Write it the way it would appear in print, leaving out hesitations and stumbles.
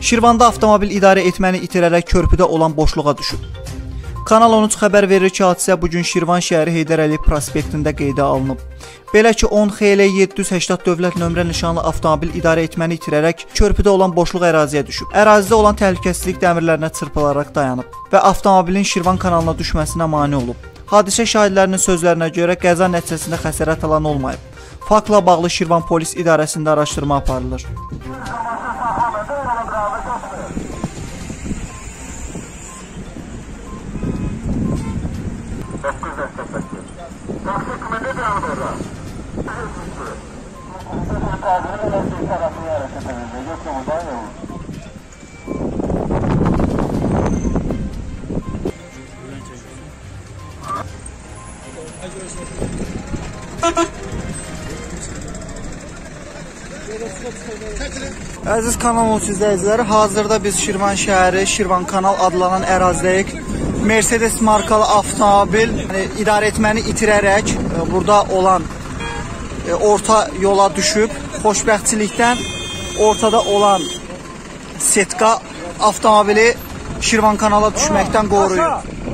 Şirvanda avtomobil idarə etməni itirərək körpüdə olan boşluğa düşüb. Kanal 13 xəbər verir ki, hadisə bugün Şirvan şəhəri Heydər Əliyev prospektində qeydə alınıb. Belə ki, 10 XL 780 dövlət nömrə nişanlı avtomobil idarə etməni itirərək körpüdə olan boşluq əraziyə düşüb. Ərazidə olan təhlükəsizlik dəmirlərinə çırpılaraq dayanıb və avtomobilin Şirvan kanalına düşməsinə mane olub. Hadisə şahidlərinin sözlərinə görə qəza nəticəsində xəsarət alan olmayıb. Faktla bağlı Şirvan polis idarəsində araşdırma aparılır. Əziz kanal 13 izləyiciləri, hazırda biz Şirvan şəhəri, Şirvan kanal adlanan ərazidəyik. Mercedes markalı avtomobil idarə etməni itirərək burada olan orta yola düşüb. Xoşbəxtçilikdən ortada olan setka avtomobili Şirvan kanala düşməkdən qoruyur.